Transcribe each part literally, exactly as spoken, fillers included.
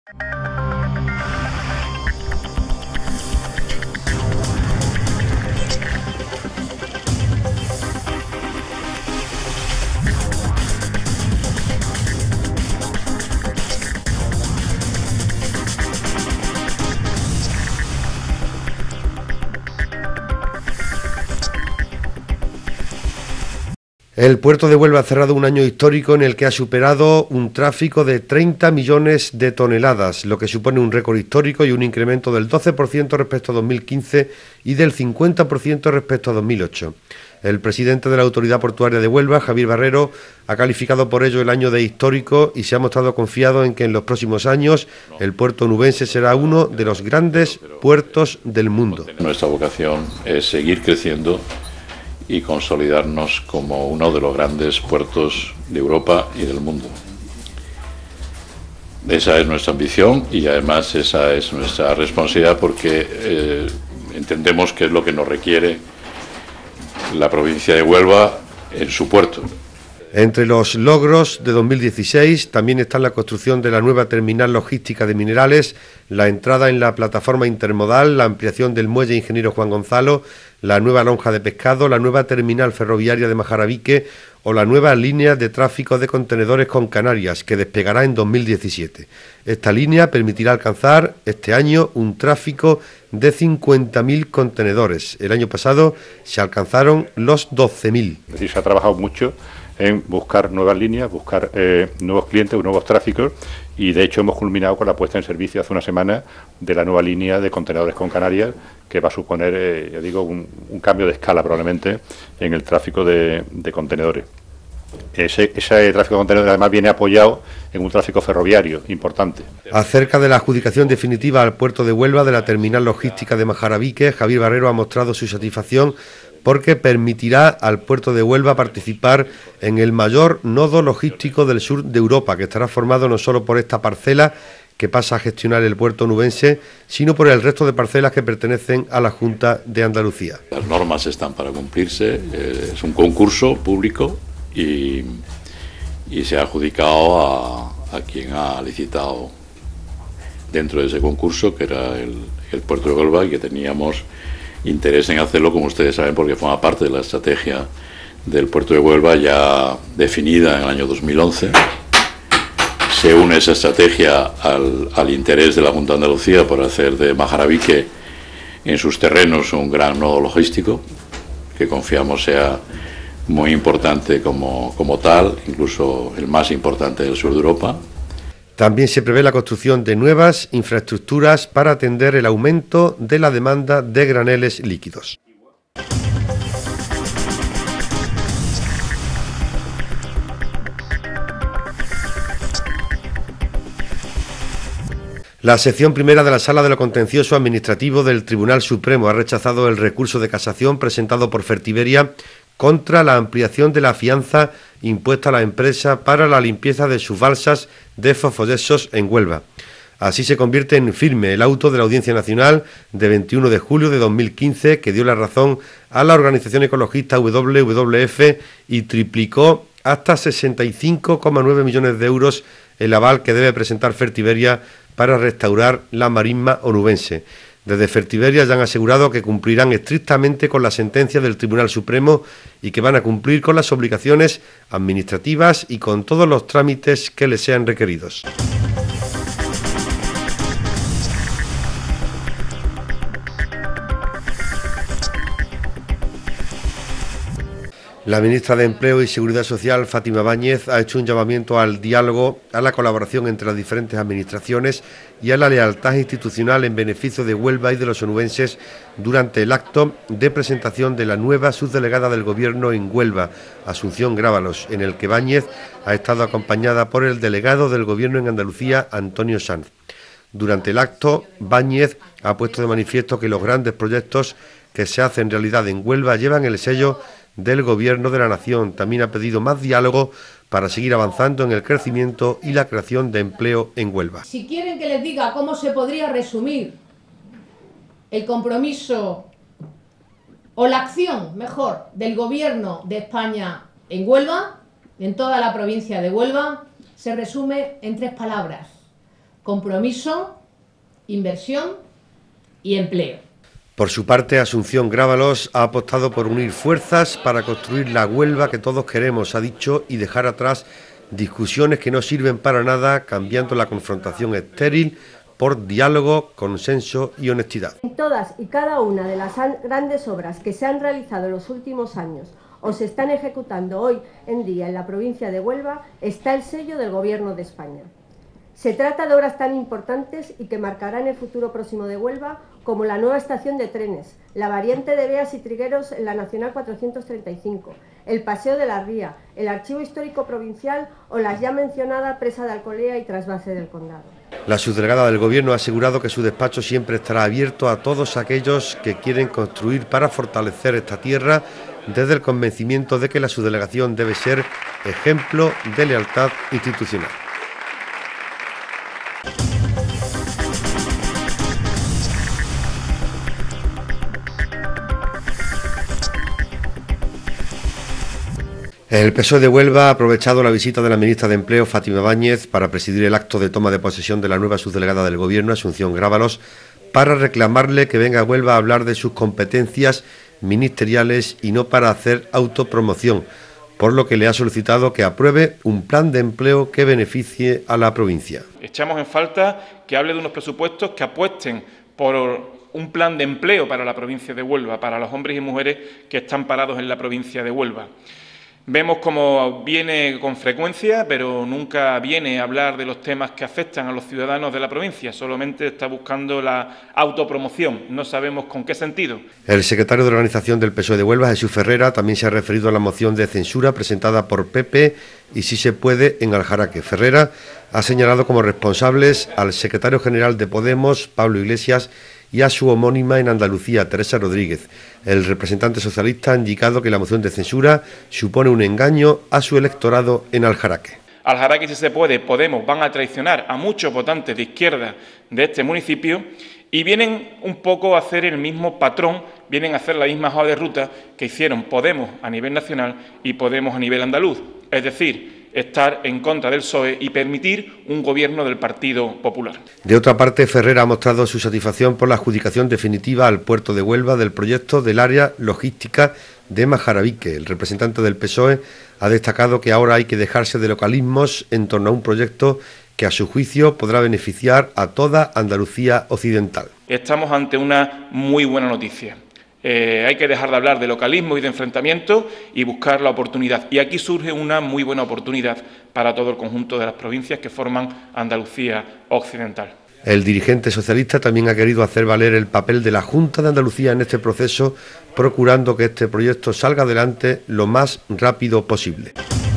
El puerto de Huelva ha cerrado un año histórico en el que ha superado un tráfico de treinta millones de toneladas, lo que supone un récord histórico y un incremento del doce por ciento respecto a dos mil quince y del cincuenta por ciento respecto a dos mil ocho. El presidente de la Autoridad Portuaria de Huelva, Javier Barrero, ha calificado por ello el año de histórico y se ha mostrado confiado en que en los próximos años el puerto onubense será uno de los grandes puertos del mundo. Nuestra vocación es seguir creciendo y consolidarnos como uno de los grandes puertos de Europa y del mundo. Esa es nuestra ambición y además esa es nuestra responsabilidad porque eh, entendemos que es lo que nos requiere la provincia de Huelva en su puerto. Entre los logros de dos mil dieciséis también están la construcción de la nueva terminal logística de minerales, la entrada en la plataforma intermodal, la ampliación del muelle Ingeniero Juan Gonzalo, la nueva lonja de pescado, la nueva terminal ferroviaria de Majaravique o la nueva línea de tráfico de contenedores con Canarias, que despegará en dos mil diecisiete. Esta línea permitirá alcanzar este año un tráfico de cincuenta mil contenedores. El año pasado se alcanzaron los doce mil. Se ha trabajado mucho en buscar nuevas líneas, buscar eh, nuevos clientes, nuevos tráficos y de hecho hemos culminado con la puesta en servicio hace una semana de la nueva línea de contenedores con Canarias que va a suponer, eh, ya digo, un, un cambio de escala probablemente en el tráfico de, de contenedores. Ese, ese tráfico de contenedores además viene apoyado en un tráfico ferroviario importante. Acerca de la adjudicación definitiva al puerto de Huelva de la terminal logística de Majaravique, Javier Barrero ha mostrado su satisfacción porque permitirá al puerto de Huelva participar en el mayor nodo logístico del sur de Europa, que estará formado no solo por esta parcela que pasa a gestionar el puerto onubense, sino por el resto de parcelas que pertenecen a la Junta de Andalucía. Las normas están para cumplirse, eh, es un concurso público y, y se ha adjudicado a, a quien ha licitado dentro de ese concurso, que era el, el puerto de Huelva, y que teníamos interés en hacerlo, como ustedes saben, porque forma parte de la estrategia del puerto de Huelva ya definida en el año dos mil once. Se une esa estrategia al, al interés de la Junta de Andalucía por hacer de Majaravique en sus terrenos un gran nodo logístico, que confiamos sea muy importante como, como tal, incluso el más importante del sur de Europa. También se prevé la construcción de nuevas infraestructuras para atender el aumento de la demanda de graneles líquidos. La sección primera de la Sala de lo Contencioso Administrativo del Tribunal Supremo ha rechazado el recurso de casación presentado por Fertiberia contra la ampliación de la fianza impuesta a la empresa para la limpieza de sus balsas de fosfoyesos en Huelva. Así se convierte en firme el auto de la Audiencia Nacional de veintiuno de julio de dos mil quince que dio la razón a la organización ecologista W W F y triplicó hasta sesenta y cinco coma nueve millones de euros el aval que debe presentar Fertiberia para restaurar la marisma onubense. Desde Fertiberia ya han asegurado que cumplirán estrictamente con la sentencia del Tribunal Supremo y que van a cumplir con las obligaciones administrativas y con todos los trámites que les sean requeridos. La ministra de Empleo y Seguridad Social, Fátima Báñez, ha hecho un llamamiento al diálogo, a la colaboración entre las diferentes administraciones y a la lealtad institucional en beneficio de Huelva y de los onubenses durante el acto de presentación de la nueva subdelegada del Gobierno en Huelva, Asunción Grábalos, en el que Báñez ha estado acompañada por el delegado del Gobierno en Andalucía, Antonio Sanz. Durante el acto, Báñez ha puesto de manifiesto que los grandes proyectos que se hacen realidad en Huelva llevan el sello del Gobierno de la Nación. También ha pedido más diálogo para seguir avanzando en el crecimiento y la creación de empleo en Huelva. Si quieren que les diga cómo se podría resumir el compromiso o la acción, mejor, del Gobierno de España en Huelva, en toda la provincia de Huelva, se resume en tres palabras: compromiso, inversión y empleo. Por su parte, Asunción Grábalos ha apostado por unir fuerzas para construir la Huelva que todos queremos, ha dicho, y dejar atrás discusiones que no sirven para nada, cambiando la confrontación estéril por diálogo, consenso y honestidad. En todas y cada una de las grandes obras que se han realizado en los últimos años o se están ejecutando hoy en día en la provincia de Huelva está el sello del Gobierno de España. Se trata de obras tan importantes y que marcarán el futuro próximo de Huelva, como la nueva estación de trenes, la variante de Beas y Trigueros en la Nacional cuatrocientos treinta y cinco, el Paseo de la Ría, el Archivo Histórico Provincial o la ya mencionada Presa de Alcolea y Trasvase del Condado. La subdelegada del Gobierno ha asegurado que su despacho siempre estará abierto a todos aquellos que quieren construir para fortalecer esta tierra, desde el convencimiento de que la subdelegación debe ser ejemplo de lealtad institucional. El P S O E de Huelva ha aprovechado la visita de la ministra de Empleo, Fátima Báñez, para presidir el acto de toma de posesión de la nueva subdelegada del Gobierno, Asunción Grábalos, para reclamarle que venga a Huelva a hablar de sus competencias ministeriales y no para hacer autopromoción, por lo que le ha solicitado que apruebe un plan de empleo que beneficie a la provincia. Echamos en falta que hable de unos presupuestos que apuesten por un plan de empleo para la provincia de Huelva, para los hombres y mujeres que están parados en la provincia de Huelva. Vemos cómo viene con frecuencia, pero nunca viene a hablar de los temas que afectan a los ciudadanos de la provincia, solamente está buscando la autopromoción, no sabemos con qué sentido. El secretario de Organización del P S O E de Huelva, Jesús Ferrera, también se ha referido a la moción de censura presentada por P P y Si se puede en Aljaraque. Ferrera ha señalado como responsables al secretario general de Podemos, Pablo Iglesias, y a su homónima en Andalucía, Teresa Rodríguez. El representante socialista ha indicado que la moción de censura supone un engaño a su electorado en Aljaraque. Aljaraque, Si se puede, Podemos van a traicionar a muchos votantes de izquierda de este municipio y vienen un poco a hacer el mismo patrón, vienen a hacer la misma hoja de ruta que hicieron Podemos a nivel nacional y Podemos a nivel andaluz, es decir, estar en contra del P S O E y permitir un gobierno del Partido Popular. De otra parte, Ferrera ha mostrado su satisfacción por la adjudicación definitiva al puerto de Huelva del proyecto del área logística de Majarabique. El representante del P S O E ha destacado que ahora hay que dejarse de localismos en torno a un proyecto que a su juicio podrá beneficiar a toda Andalucía occidental. Estamos ante una muy buena noticia. Eh, hay que dejar de hablar de localismo y de enfrentamiento y buscar la oportunidad. Y aquí surge una muy buena oportunidad para todo el conjunto de las provincias que forman Andalucía occidental. El dirigente socialista también ha querido hacer valer el papel de la Junta de Andalucía en este proceso, procurando que este proyecto salga adelante lo más rápido posible.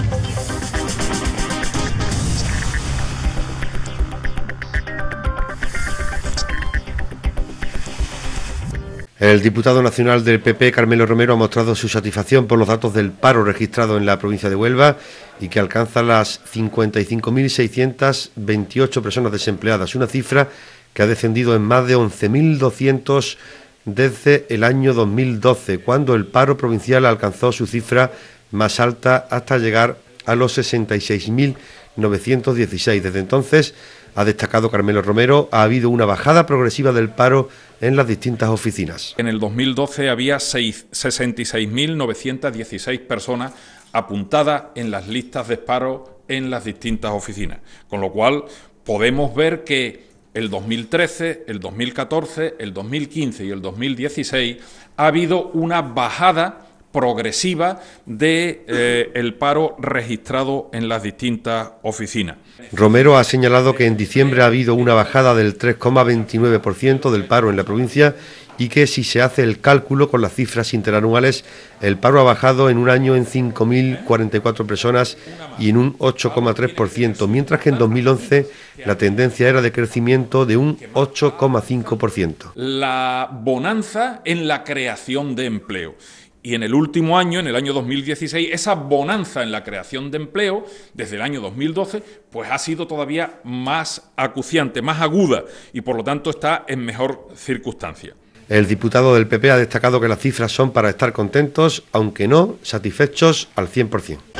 El diputado nacional del P P, Carmelo Romero, ha mostrado su satisfacción por los datos del paro registrado en la provincia de Huelva y que alcanza las cincuenta y cinco mil seiscientas veintiocho personas desempleadas, una cifra que ha descendido en más de once mil doscientos desde el año dos mil doce, cuando el paro provincial alcanzó su cifra más alta hasta llegar a los sesenta y seis mil novecientos dieciséis. Desde entonces, ha destacado Carmelo Romero, ha habido una bajada progresiva del paro en las distintas oficinas. En el dos mil doce había sesenta y seis mil novecientas dieciséis personas apuntadas en las listas de paro en las distintas oficinas, con lo cual podemos ver que el dos mil trece, el dos mil catorce, el dos mil quince y el dos mil dieciséis ha habido una bajada progresiva de eh, el paro registrado en las distintas oficinas. Romero ha señalado que en diciembre ha habido una bajada del tres coma veintinueve por ciento del paro en la provincia y que si se hace el cálculo con las cifras interanuales, el paro ha bajado en un año en cinco mil cuarenta y cuatro personas y en un ocho coma tres por ciento, mientras que en dos mil once la tendencia era de crecimiento de un ocho coma cinco por ciento. La bonanza en la creación de empleo. Y en el último año, en el año dos mil dieciséis, esa bonanza en la creación de empleo, desde el año dos mil doce, pues ha sido todavía más acuciante, más aguda, y por lo tanto está en mejor circunstancia. El diputado del P P ha destacado que las cifras son para estar contentos, aunque no satisfechos al cien por cien.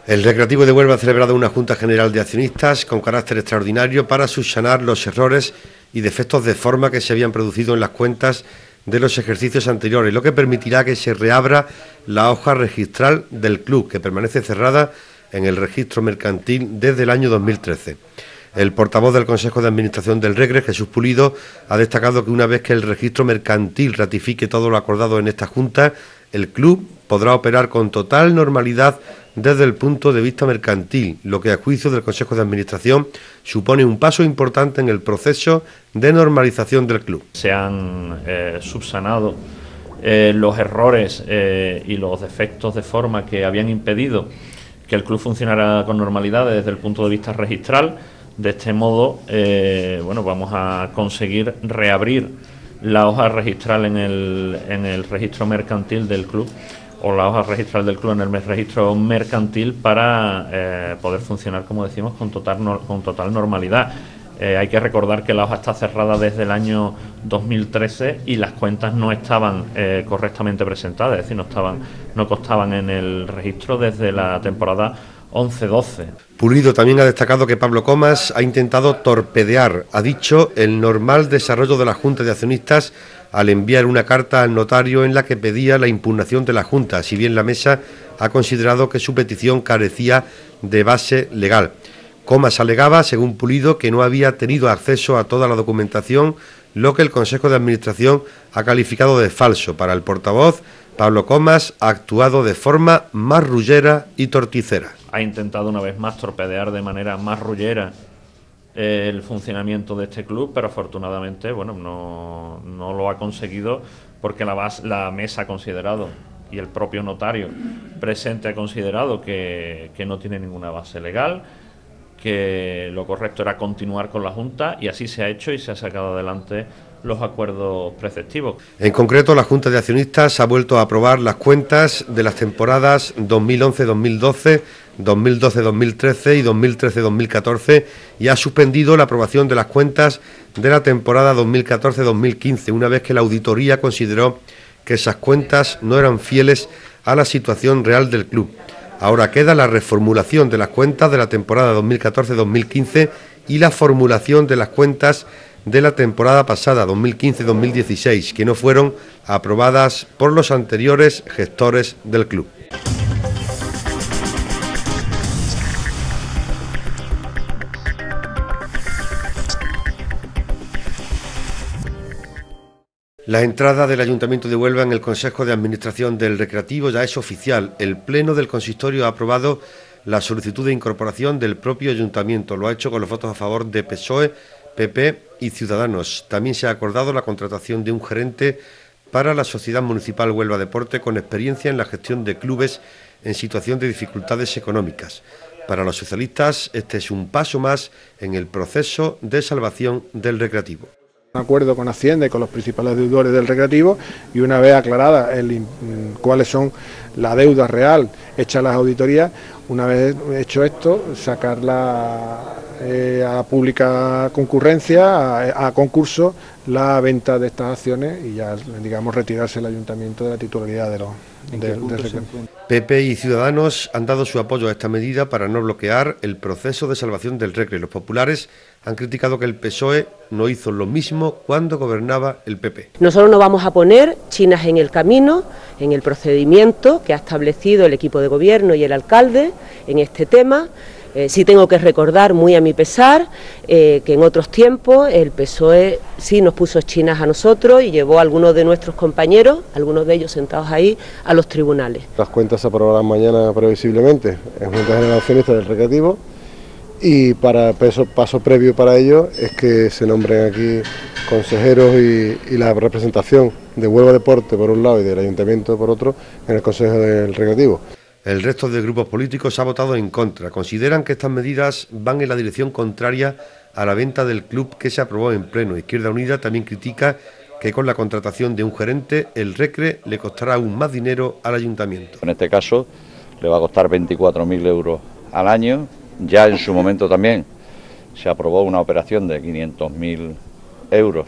El Recreativo de Huelva ha celebrado una Junta General de Accionistas con carácter extraordinario para subsanar los errores y defectos de forma que se habían producido en las cuentas de los ejercicios anteriores, lo que permitirá que se reabra la hoja registral del club, que permanece cerrada en el registro mercantil desde el año dos mil trece. El portavoz del Consejo de Administración del Recre, Jesús Pulido, ha destacado que una vez que el registro mercantil ratifique todo lo acordado en esta Junta, el club podrá operar con total normalidad desde el punto de vista mercantil, lo que a juicio del Consejo de Administración supone un paso importante en el proceso de normalización del club. Se han eh, subsanado eh, los errores eh, y los defectos de forma que habían impedido que el club funcionara con normalidad desde el punto de vista registral. De este modo, eh, bueno, vamos a conseguir reabrir la hoja registral en el, en el registro mercantil del club, o la hoja registral del club en el registro mercantil, para eh, poder funcionar, como decimos, con total, no, con total normalidad. Eh, hay que recordar que la hoja está cerrada desde el año dos mil trece y las cuentas no estaban eh, correctamente presentadas, es decir, no, estaban, no constaban en el registro desde la temporada once doce. Pulido también ha destacado que Pablo Comas ha intentado torpedear, ha dicho, el normal desarrollo de la Junta de Accionistas al enviar una carta al notario en la que pedía la impugnación de la Junta, si bien la mesa ha considerado que su petición carecía de base legal. Comas alegaba, según Pulido, que no había tenido acceso a toda la documentación, lo que el Consejo de Administración ha calificado de falso. Para el portavoz, Pablo Comas ha actuado de forma marrullera y torticera. Ha intentado una vez más torpedear de manera marrullera el funcionamiento de este club, pero afortunadamente, bueno, no, no lo ha conseguido, porque la, base, la mesa ha considerado, y el propio notario presente ha considerado que, que no tiene ninguna base legal, que lo correcto era continuar con la Junta, y así se ha hecho y se ha sacado adelante los acuerdos preceptivos. En concreto, la Junta de Accionistas ha vuelto a aprobar las cuentas de las temporadas dos mil once dos mil doce, dos mil doce dos mil trece y dos mil trece dos mil catorce y ha suspendido la aprobación de las cuentas de la temporada dos mil catorce dos mil quince, una vez que la auditoría consideró que esas cuentas no eran fieles a la situación real del club. Ahora queda la reformulación de las cuentas de la temporada dos mil catorce dos mil quince y la formulación de las cuentas de la temporada pasada, dos mil quince dos mil dieciséis, que no fueron aprobadas por los anteriores gestores del club. La entrada del Ayuntamiento de Huelva en el Consejo de Administración del Recreativo ya es oficial. El Pleno del Consistorio ha aprobado la solicitud de incorporación del propio Ayuntamiento. Lo ha hecho con los votos a favor de P S O E, P P y Ciudadanos. También se ha acordado la contratación de un gerente para la Sociedad Municipal Huelva Deporte con experiencia en la gestión de clubes en situación de dificultades económicas. Para los socialistas, este es un paso más en el proceso de salvación del Recreativo. Un acuerdo con Hacienda y con los principales deudores del Recreativo, y una vez aclarada el, cuáles son la deuda real hecha las auditorías, una vez hecho esto, sacarla eh, a pública concurrencia, a, a concurso, la venta de estas acciones y ya, digamos, retirarse el Ayuntamiento de la titularidad de los del de Recreativo. P P y Ciudadanos han dado su apoyo a esta medida para no bloquear el proceso de salvación del Recre. Los populares han criticado que el P S O E no hizo lo mismo cuando gobernaba el P P. Nosotros no vamos a poner chinas en el camino, en el procedimiento que ha establecido el equipo de gobierno y el alcalde en este tema. Eh, sí tengo que recordar, muy a mi pesar, eh, que en otros tiempos el P S O E sí nos puso chinas a nosotros y llevó a algunos de nuestros compañeros, algunos de ellos sentados ahí, a los tribunales. Las cuentas se aprobarán mañana previsiblemente en Junta General de Accionistas del Recreativo, y para paso, paso previo para ello es que se nombren aquí consejeros y, y la representación de Huelva Deporte por un lado y del Ayuntamiento por otro en el Consejo del Recreativo. El resto de grupos políticos ha votado en contra. Consideran que estas medidas van en la dirección contraria a la venta del club que se aprobó en pleno. Izquierda Unida también critica que con la contratación de un gerente el Recre le costará aún más dinero al Ayuntamiento. En este caso le va a costar veinticuatro mil euros al año. Ya en su momento también se aprobó una operación de quinientos mil euros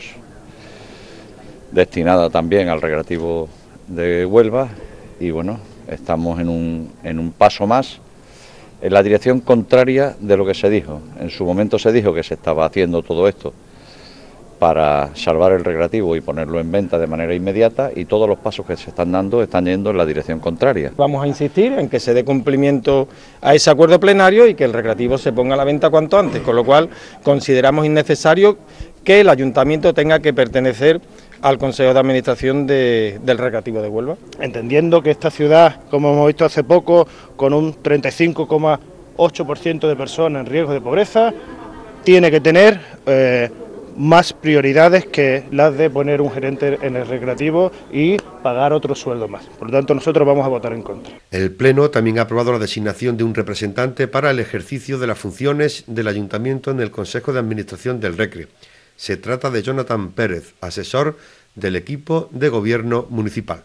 destinada también al Recreativo de Huelva, y bueno, estamos en un, en un paso más en la dirección contraria de lo que se dijo. En su momento se dijo que se estaba haciendo todo esto para salvar el recreativo y ponerlo en venta de manera inmediata, y todos los pasos que se están dando están yendo en la dirección contraria. Vamos a insistir en que se dé cumplimiento a ese acuerdo plenario y que el recreativo se ponga a la venta cuanto antes, con lo cual consideramos innecesario que el ayuntamiento tenga que pertenecer al Consejo de Administración de, del Recreativo de Huelva. Entendiendo que esta ciudad, como hemos visto hace poco, con un treinta y cinco coma ocho por ciento de personas en riesgo de pobreza, tiene que tener eh, más prioridades que las de poner un gerente en el recreativo y pagar otro sueldo más. Por lo tanto, nosotros vamos a votar en contra. El Pleno también ha aprobado la designación de un representante para el ejercicio de las funciones del Ayuntamiento en el Consejo de Administración del Recre. Se trata de Jonathan Pérez, asesor del equipo de gobierno municipal.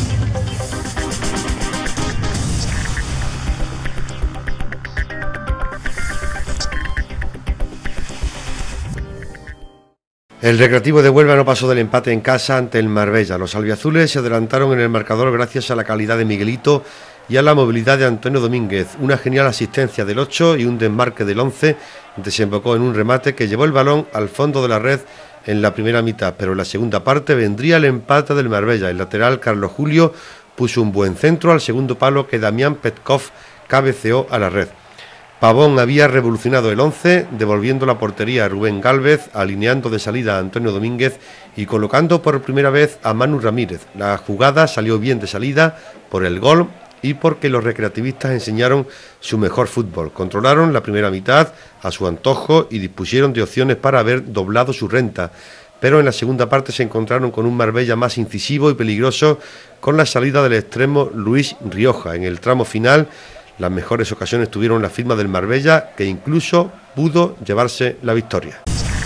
El Recreativo de Huelva no pasó del empate en casa ante el Marbella. Los albiazules se adelantaron en el marcador gracias a la calidad de Miguelito y a la movilidad de Antonio Domínguez. Una genial asistencia del ocho y un desmarque del once desembocó en un remate que llevó el balón al fondo de la red en la primera mitad, pero en la segunda parte vendría el empate del Marbella. El lateral Carlos Julio puso un buen centro al segundo palo que Damián Petkov cabeceó a la red. Pavón había revolucionado el once, devolviendo la portería a Rubén Gálvez, alineando de salida a Antonio Domínguez y colocando por primera vez a Manu Ramírez. La jugada salió bien de salida por el gol y porque los recreativistas enseñaron su mejor fútbol. Controlaron la primera mitad a su antojo y dispusieron de opciones para haber doblado su renta, pero en la segunda parte se encontraron con un Marbella más incisivo y peligroso, con la salida del extremo Luis Rioja. En el tramo final, las mejores ocasiones tuvieron la firma del Marbella, que incluso pudo llevarse la victoria.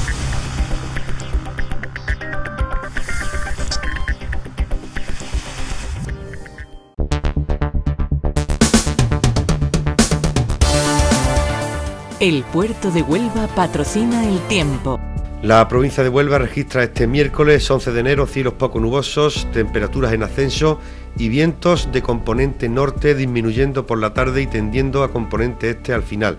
El puerto de Huelva patrocina el tiempo. La provincia de Huelva registra este miércoles once de enero cielos poco nubosos, temperaturas en ascenso y vientos de componente norte disminuyendo por la tarde y tendiendo a componente este al final.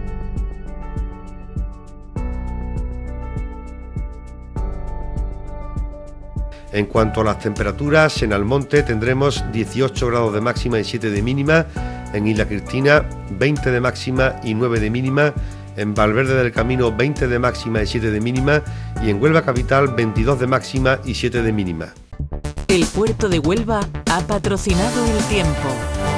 En cuanto a las temperaturas, en Almonte tendremos dieciocho grados de máxima y siete de mínima, en Isla Cristina veinte de máxima y nueve de mínima, en Valverde del Camino veinte de máxima y siete de mínima y en Huelva Capital veintidós de máxima y siete de mínima. El puerto de Huelva ha patrocinado el tiempo.